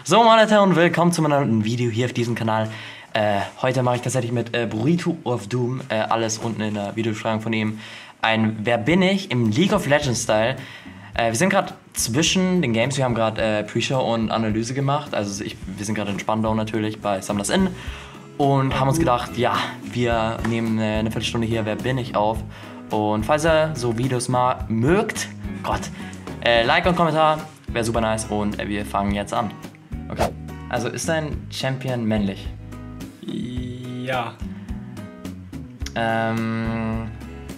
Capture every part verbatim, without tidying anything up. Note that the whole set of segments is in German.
So, meine Leute, und willkommen zu meinem Video hier auf diesem Kanal. Äh, heute mache ich tatsächlich mit äh, Burrito of Doom, äh, alles unten in der Videobeschreibung von ihm, ein Wer bin ich im League of Legends Style. Äh, wir sind gerade zwischen den Games, wir haben gerade äh, Pre-Show und Analyse gemacht, also ich, wir sind gerade in Spandau natürlich bei Summoners Inn und haben uns gedacht, ja, wir nehmen äh, eine Viertelstunde hier Wer bin ich auf. Und falls ihr so Videos mal mögt, Gott, äh, Like und Kommentar, wäre super nice und äh, wir fangen jetzt an. Okay, also ist dein Champion männlich? Ja. Ähm,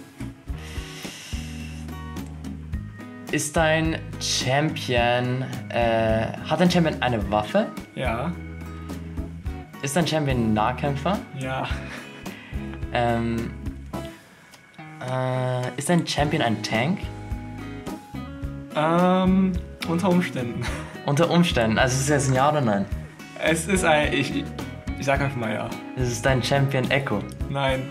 ist dein Champion, äh, hat dein Champion eine Waffe? Ja. Ist dein Champion ein Nahkämpfer? Ja. Ähm, äh, ist dein Champion ein Tank? Ähm, unter Umständen. Unter Umständen, also ist es jetzt ein Ja oder Nein? Es ist ein. Ich, ich, ich sag einfach mal ja. Ist es dein Champion Echo? Nein.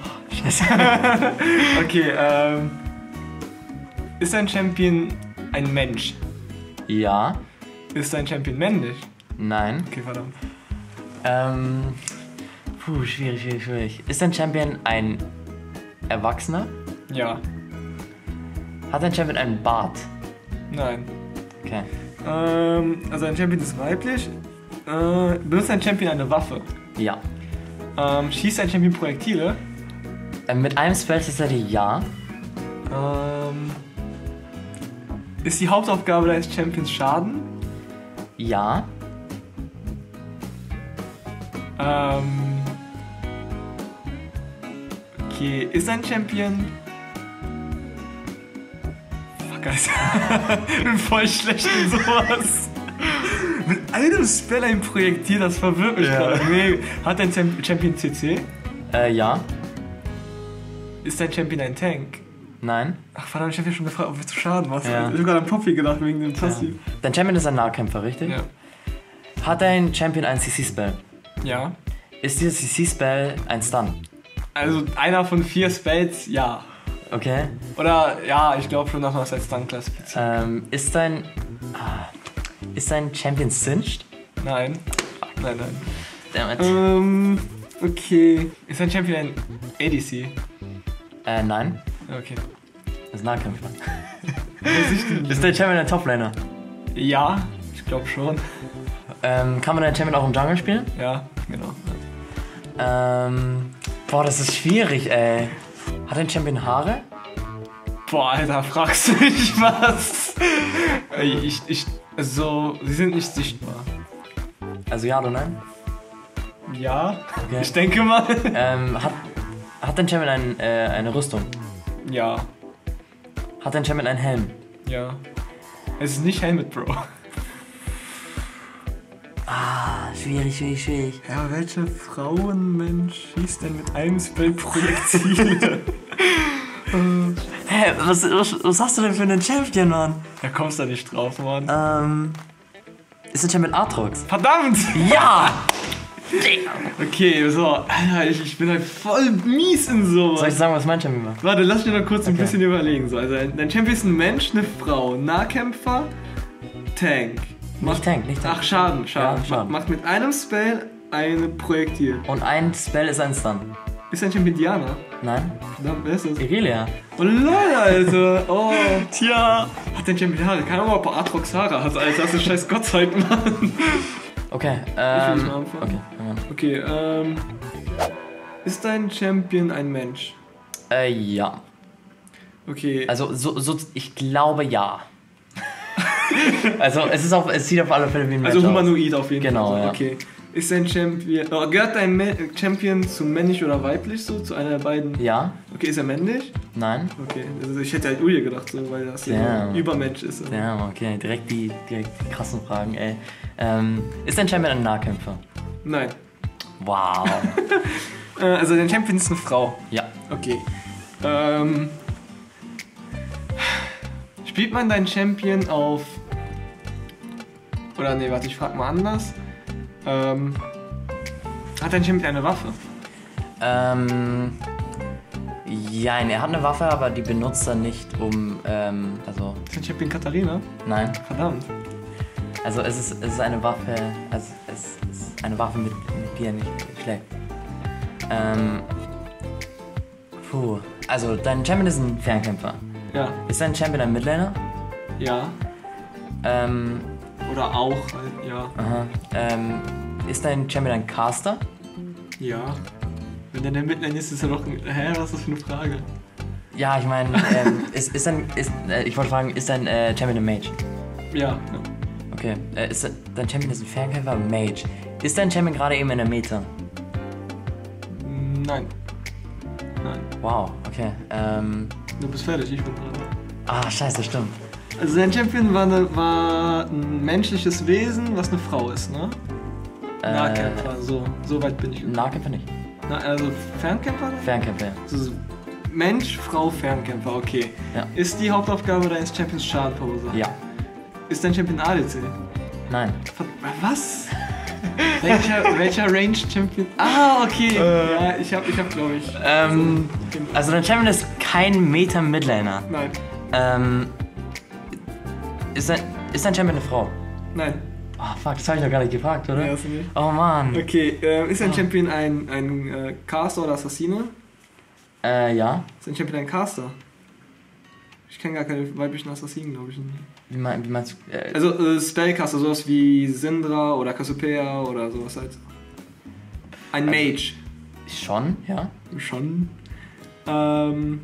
Okay, ähm. Ist dein Champion ein Mensch? Ja. Ist dein Champion männlich? Nein. Okay, verdammt. Ähm, puh, schwierig, schwierig, schwierig. Ist dein Champion ein Erwachsener? Ja. Hat dein Champion einen Bart? Nein. Okay. Ähm, also ein Champion ist weiblich. Äh, benutzt ein Champion eine Waffe? Ja. Ähm, schießt ein Champion Projektile? Äh, mit einem Spell tatsächlich ja. Ähm, ist die Hauptaufgabe deines Champions Schaden? Ja. Ähm, okay, ist ein Champion... Fuck, Alter. Ich bin voll schlecht in sowas. Mit einem Spell ein Projektil, das verwirrt mich Ja. gerade. Nee. Hat dein Champ- Champion C C? Äh, ja. Ist dein Champion ein Tank? Nein. Ach verdammt, ich hab ja schon gefragt, ob wir zu Schaden machst. Ja. Ich hab gerade an Poppy gedacht, wegen dem Passiv. Dein Champion ist ein Nahkämpfer, richtig? Ja. Hat dein Champion einen C C-Spell? Ja. Ist dieser C C-Spell ein Stun? Also einer von vier Spells, ja. Okay. Oder, ja, ich glaube schon, dass man das als Stun klassifiziert. Ähm, ist dein... Ah, ist dein Champion Singed? Nein. Nein, nein. Damn it. Ähm, okay. Ist dein Champion ein A D C? Äh, nein. Okay. Das ist Nahkämpfer. Was ist denn? Ist dein Champion ein Toplaner? Ja, ich glaube schon. Ähm, kann man deinen Champion auch im Jungle spielen? Ja, genau. Ähm, boah, das ist schwierig, ey. Hat dein Champion Haare? Boah, Alter, fragst du mich was? Ey, Ich, ich, also, sie sind nicht sichtbar. Also ja oder nein? Ja, Okay. ich denke mal. Ähm, hat, hat dein Champion ein, äh, eine Rüstung? Ja, Hat dein Champion einen Helm? ja. Es ist nicht Helmet, Bro. Ah, schwierig, schwierig, schwierig. Ja, welche Frauenmensch schießt denn mit einem Spell Projektile? Hä, was, was, was hast du denn für einen Champion, Mann? Da kommst du nicht drauf, Mann. Ähm, ist dein Champion Aatrox? Verdammt! Ja! Okay, so, Alter, ich, ich bin halt voll mies in sowas. Soll ich sagen, was mein Champion war? Warte, lass mich noch kurz ein Okay. bisschen überlegen. So, also dein Champion ist ein Mensch, eine Frau, Nahkämpfer, Tank. Nicht Tank, nicht Tank. Ach, Schaden, Schaden. Ja, Schaden. Macht mit einem Spell ein Projektil. Und ein Spell ist ein Stun. Ist dein Champion Diana? Nein? Verdammt, wer ist das? Irelia. Oh lol, Alter. Oh, tja. Hat dein Champion Haare? Keine Ahnung, ob er Aatrox Haare hat, Alter. Das ist scheiß Gottheit, Mann. Okay, Ich will ähm, nicht mal anfangen. okay, fang an. Okay, ähm. Ist dein Champion ein Mensch? Äh, ja. Okay. Also, so, so, ich glaube ja. Also, es ist auf, es sieht auf alle Fälle wie ein Mensch Also aus. humanoid auf jeden Genau, Fall. ja. Okay. Ist dein Champion. Oh, gehört dein Me Champion zu männlich oder weiblich so? Zu einer der beiden? Ja? Okay, ist er männlich? Nein? Okay. Also ich hätte halt Uje gedacht, so, weil das Ja. so ein Übermensch ist. So. Ja, okay, direkt die, direkt die krassen Fragen, ey. Ähm, ist dein Champion ein Nahkämpfer? Nein. Wow. Äh, also dein Champion ist eine Frau. Ja. Okay. Ähm. Spielt man deinen Champion auf. Oder nee, warte, ich frag mal anders. Ähm. Hat dein Champion eine Waffe? Ähm, Jein, er hat eine Waffe, aber die benutzt er nicht, um, ähm, also... Ist dein Champion Katharina? Nein. Verdammt. Also es ist, es ist eine Waffe, also es ist eine Waffe, mit, mit die er nicht schlägt. Ähm, puh, also dein Champion ist ein Fernkämpfer. Ja. Ist dein Champion ein Midlaner? Ja. Ähm, Oder auch halt, ja. aha. Ähm, ist dein Champion ein Caster? Ja. Wenn der der Midlane ist, ist er doch ein... Hä, was ist das für eine Frage? Ja, ich meine, ähm, ist, ist dein, ist, äh, ich wollte fragen, ist dein äh, Champion ein Mage? Ja. ja. Okay, äh, ist dein Champion ist ein Fernkämpfer, Mage. Ist dein Champion gerade eben in der Meta? Nein. Nein. Wow, okay. Ähm, Du bist fertig, ich bin dran. ah, scheiße, stimmt. Also sein Champion war, eine, war ein menschliches Wesen, was eine Frau ist, ne? Äh, Nahkämpfer, so, so weit bin ich. Nahkämpfer nicht. Na, also Fernkämpfer? Fernkämpfer, ja. Also Mensch, Frau, Fernkämpfer, okay. Ja. Ist die Hauptaufgabe deines Champions Schaden verursachen? Ja. Ist dein Champion A D C? Nein. Was? welcher, welcher Range Champion? Ah, okay. Äh, ja, ich hab, ich hab glaube ich. Ähm, so, also dein Champion ist kein Meta-Midlaner. Nein. Ähm, ist dein, ist dein Champion eine Frau? Nein. Oh, fuck, das habe ich noch gar nicht gefragt, oder? Nee, hast du nicht. Oh, Mann. Okay, äh, ist dein Oh. Champion ein, ein äh, Caster oder Assassine? Äh, ja. Ist dein Champion ein Caster? Ich kenne gar keine weiblichen Assassinen, glaube ich. Nicht. Wie, mein, wie meinst du? Äh, Also äh, Spellcaster, sowas wie Syndra oder Cassiopeia oder sowas halt. Ein Also- Mage. schon, ja. Schon. Ähm,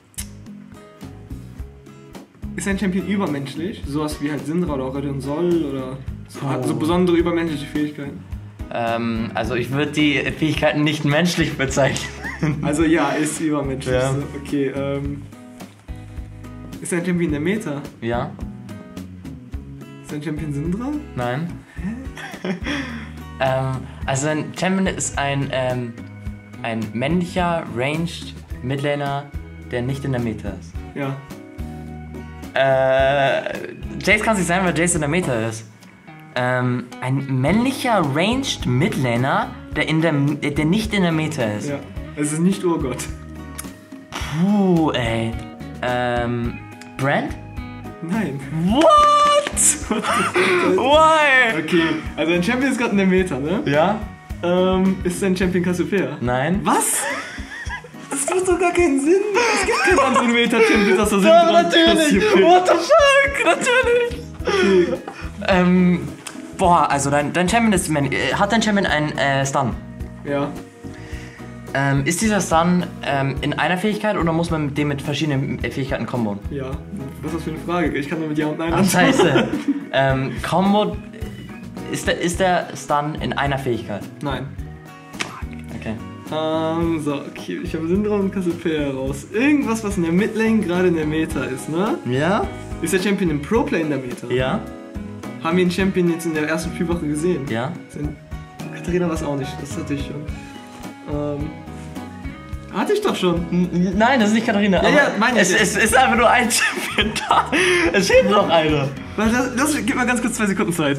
ist ein Champion übermenschlich? Sowas wie halt Syndra oder Aurelion Sol oder so, hat so Oh. besondere übermenschliche Fähigkeiten? Ähm, also ich würde die Fähigkeiten nicht menschlich bezeichnen. Also ja, ist übermenschlich. Ja. So. Okay, ähm. Ist ein Champion der Meta? Ja? Ist ein Champion Syndra? Nein? ähm, also ein Champion ist ein, ähm, ein männlicher, ranged Midlaner, der nicht in der Meta ist. Ja. Äh, Jace kann es nicht sein, weil Jace in der Meta ist. Ähm, ein männlicher Ranged Midlaner, der, in der, der nicht in der Meta ist. Ja. Es ist nicht Urgott. Puh, ey. Ähm, Brand? Nein. What? Why? Okay, also ein Champion ist gerade in der Meta, ne? Ja? Ähm, ist ein Champion Cassiopeia? Nein? Was? Das macht doch gar keinen Sinn. Es gibt keinen anderen Meta-Champion, das da sind. Ja, natürlich! What the fuck? Natürlich! Okay. Ähm, boah, also dein, dein Champion ist. Äh, hat dein Champion einen äh, Stun? Ja. Ähm, ist dieser Stun ähm, in einer Fähigkeit oder muss man mit dem mit verschiedenen äh, Fähigkeiten komboen? Ja. Was ist das für eine Frage? Ich kann nur mit Ja und Nein Ach, antworten. scheiße. ähm, Combo. Ist der, ist der Stun in einer Fähigkeit? Nein. Okay. Ähm, so, okay, ich habe Syndra und Cassiopeia raus. Irgendwas, was in der Midlane gerade in der Meta ist, ne? Ja? Ist der Champion im Pro-Play in der Meta? Ja? Haben wir den Champion jetzt in der ersten Spielwoche gesehen? Ja? Sind Katharina war es auch nicht, das hatte ich schon. Ähm, hatte ich doch schon. N nein, das ist nicht Katharina. Ja, aber ja, meine ich es, ja. es ist einfach nur ein Champion da. Es fehlt noch einer. Warte, Lass, lass, gib mal ganz kurz zwei Sekunden Zeit.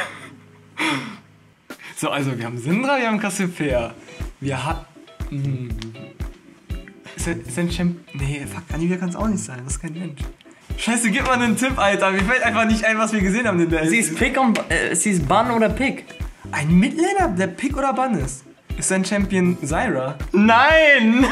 So, also wir haben Syndra, wir haben Cassiopeia. Wir hatten... Ist ein, ist ein Champ... Nee, fuck, Anivia kann es auch nicht sein, das ist kein Mensch. Scheiße, gib mal einen Tipp, Alter. Mir fällt einfach nicht ein, was wir gesehen haben in der... Sie ist Pick und äh, sie ist Ban oder Pick? Ein Midlaner, der Pick oder Ban ist. Ist ein Champion Zyra? Nein!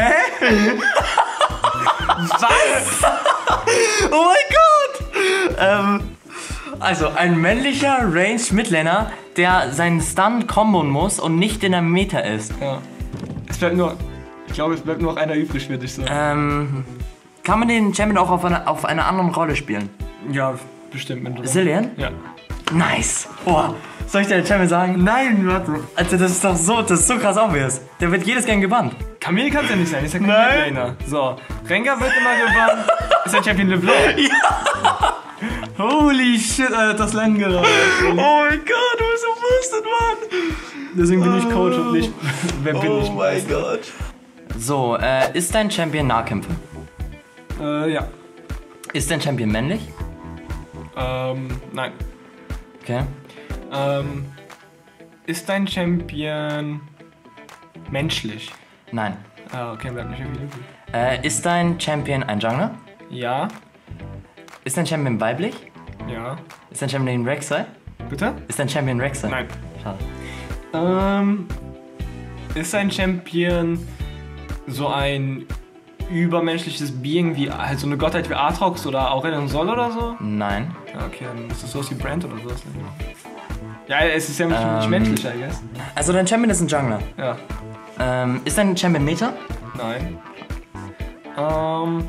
Was? Oh mein Gott! Ähm, also ein männlicher Ranged Midlaner, der seinen Stun kombon muss und nicht in der Meta ist. Ja. Es bleibt nur... Ich glaube, es bleibt nur noch einer übrig, würde ich sagen. Ähm, kann man den Champion auch auf einer auf einer anderen Rolle spielen? Ja, bestimmt. Mit Zillian? Ja. Nice! Boah, soll ich dir den Champion sagen? Nein, warte. Also das ist doch so, das ist so krass obvious. Der wird jedes Game gebannt. Camille kann es ja nicht sein, ist ja kein Nein. Midlaner. So, Rengar wird immer gebannt. Ist der Champion LeBlanc? Ja! Holy shit, Alter, das Land gerade. Oh mein Gott, du bist so boosted, Mann! Deswegen bin ich Coach und nicht. Wer bin ich? Oh mein Gott. So, äh, ist dein Champion Nahkämpfer? Äh, ja. Ist dein Champion männlich? Ähm, nein. Okay. Ähm, ist dein Champion menschlich? Nein. Ah, okay, bleibt nicht irgendwie übrig. Äh, ist dein Champion ein Jungler? Ja. Ist dein Champion weiblich? Ja. Ist dein Champion Rek'Sai? Bitte? Ist dein Champion Rek'Sai? Nein. Schade. Ähm, ist dein Champion so ein übermenschliches Being wie halt so eine Gottheit wie Aatrox oder Aurelion Sol oder so? Nein. Ja, okay, dann ist das sowas wie Brand oder sowas. Ja, es ist ja nicht, Ähm. nicht menschlich, I guess. Also dein Champion ist ein Jungler. Ja. Ähm, ist dein Champion Meta? Nein. Ähm.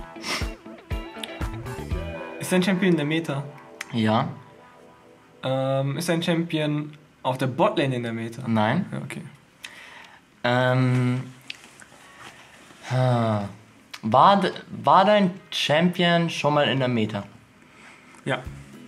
Ist dein Champion in der Meta? Ja. Ähm, ist dein Champion auf der Botlane in der Meta? Nein. Ja, okay. Ähm, ha. war, de- war dein Champion schon mal in der Meta? Ja.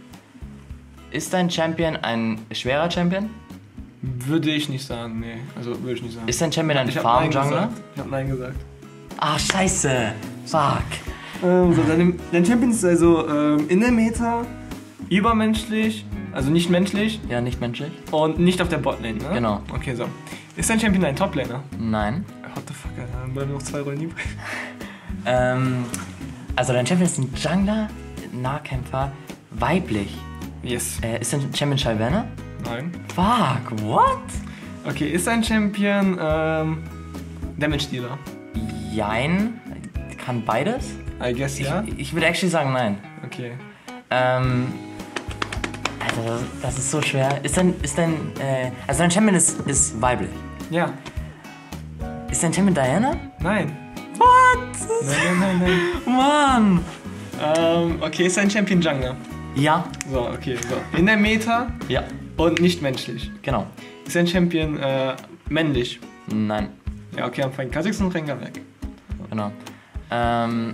Ist dein Champion ein schwerer Champion? Würde ich nicht sagen, nee. Also würde ich nicht sagen. Ist dein Champion ein ich hab Nein Farm-Jungler? gesagt. Ich hab Nein gesagt. Ah, scheiße. Fuck. Ähm, so, dein, dein Champion ist also ähm, in der Meta, übermenschlich, also nicht menschlich Ja, nicht menschlich? und nicht auf der Botlane, ne? Genau. Okay, so. Ist dein Champion ein Toplaner? Nein. What the fuck, Alter, dann bleiben noch zwei Rollen übrig. Ähm, also dein Champion ist ein Jungler, Nahkämpfer, weiblich. Yes. Äh, ist dein Champion Shyvana? Nein. Fuck, what? Okay, ist dein Champion ähm, Damage Dealer? Jein. Kann beides? I guess, ja. Ich, ich würde actually sagen nein. Okay. Ähm. Alter, das, das ist so schwer. Ist dein, ist dein, äh, also dein Champion ist, ist weiblich. Ja. Ist dein Champion Diana? Nein. What? Nein, nein, nein, nein. Mann! Ähm, okay, ist dein Champion Jungler? Ja. So, okay, so. In der Meta Ja, und nicht menschlich. genau. Ist dein Champion äh, männlich? Nein, Ja, okay, am Feind Kha'Zix und Rengar weg. genau. Ähm.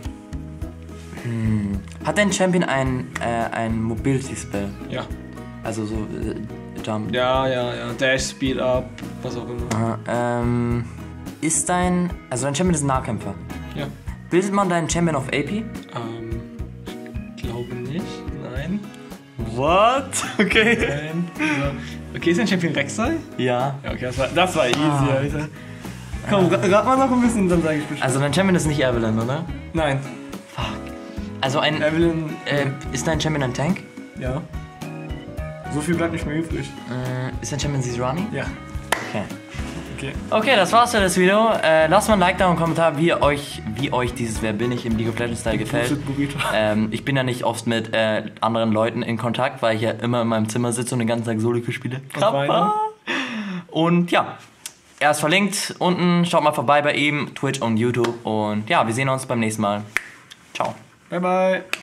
Hm. Hat dein Champion ein, äh, ein Mobility-Spell? Ja. Also so, äh, Jump. Ja, ja, ja. Dash, Speed Up, was auch immer. Aha, ähm. Ist dein, also dein Champion ist ein Nahkämpfer. Ja. Bildet man deinen Champion auf A P? Ähm, ich glaube nicht. Nein. What? Okay. Nein. So. Okay, ist dein Champion Rek'Sai? Ja. Ja, okay, das war, das war easy, Ah. Alter. Komm, ra- rat mal noch ein bisschen, dann sage ich Bescheid. Also dein Champion ist nicht Evelyn, oder? Nein. Fuck. Also ein, Evelyn, äh, ist dein Champion ein Tank? ja. So viel bleibt nicht mehr übrig. Äh, ist dein Champion Zizrani? Ja. Okay. Okay. Okay, das war's für das Video. Äh, lasst mal ein Like da und einen Kommentar, wie euch, wie euch dieses Wer bin ich im League of Legends Style gefällt. Bullshit Burrito. Ähm, ich bin ja nicht oft mit äh, anderen Leuten in Kontakt, weil ich ja immer in meinem Zimmer sitze und den ganzen Tag Solo spiele. weine. Und ja, er ist verlinkt unten. Schaut mal vorbei bei ihm, Twitch und YouTube. Und ja, wir sehen uns beim nächsten Mal. Ciao. Bye, bye.